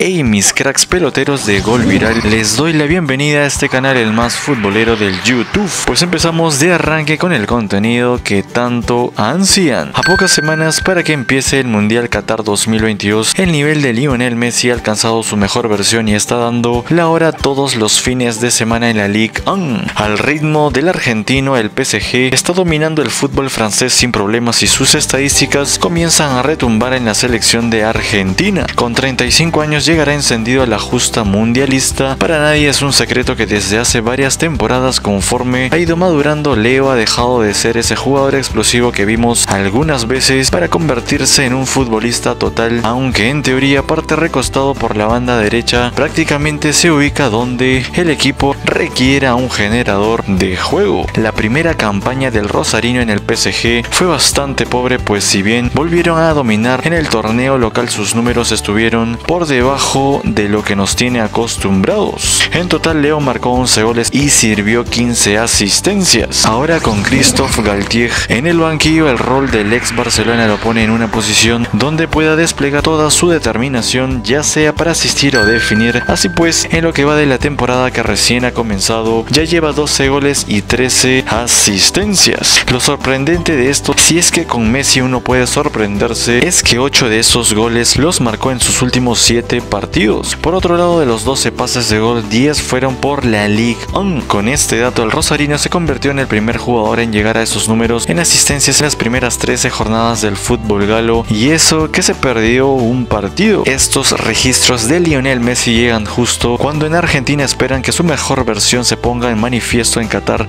Hey mis cracks peloteros de Gol Viral, les doy la bienvenida a este canal, el más futbolero del YouTube. Pues empezamos de arranque con el contenido que tanto ansían. A pocas semanas para que empiece el Mundial Qatar 2022, el nivel de Lionel Messi ha alcanzado su mejor versión y está dando la hora todos los fines de semana en la Ligue 1. Al ritmo del argentino, el PSG está dominando el fútbol francés sin problemas y sus estadísticas comienzan a retumbar en la selección de Argentina. Con 35 años llegará encendido a la justa mundialista. Para nadie es un secreto que desde hace varias temporadas, conforme ha ido madurando, Leo ha dejado de ser ese jugador explosivo que vimos algunas veces para convertirse en un futbolista total, aunque en teoría parte recostado por la banda derecha, prácticamente se ubica donde el equipo requiera un generador de juego. La primera campaña del rosarino en el PSG fue bastante pobre, pues si bien volvieron a dominar en el torneo local, sus números estuvieron por debajo de lo que nos tiene acostumbrados. En total, Leo marcó 11 goles y sirvió 15 asistencias. Ahora con Christophe Galtier en el banquillo, el rol del ex Barcelona lo pone en una posición donde pueda desplegar toda su determinación, ya sea para asistir o definir. Así pues, en lo que va de la temporada que recién ha comenzado, ya lleva 12 goles y 13 asistencias. Lo sorprendente de esto, si es que con Messi uno puede sorprenderse, es que 8 de esos goles los marcó en sus últimos 7 partidos. Por otro lado, de los 12 pases de gol, 10 fueron por la Ligue 1. Con este dato, el rosarino se convirtió en el primer jugador en llegar a esos números en asistencias en las primeras 13 jornadas del fútbol galo, y eso que se perdió un partido. Estos registros de Lionel Messi llegan justo cuando en Argentina esperan que su mejor versión se ponga en manifiesto en Qatar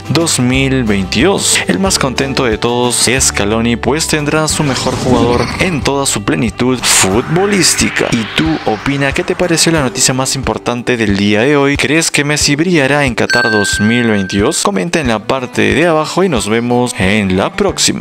2022. El más contento de todos es Scaloni, pues tendrá su mejor jugador en toda su plenitud futbolística. ¿Y tú opina qué te pareció la noticia más importante del día de hoy? ¿Crees que Messi brillará en Qatar 2022? Comenta en la parte de abajo y nos vemos en la próxima.